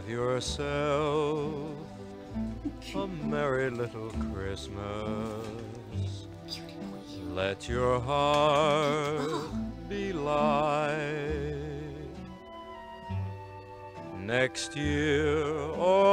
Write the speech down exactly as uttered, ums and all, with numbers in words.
Have yourself a merry little Christmas. Let your heart be light. Next year or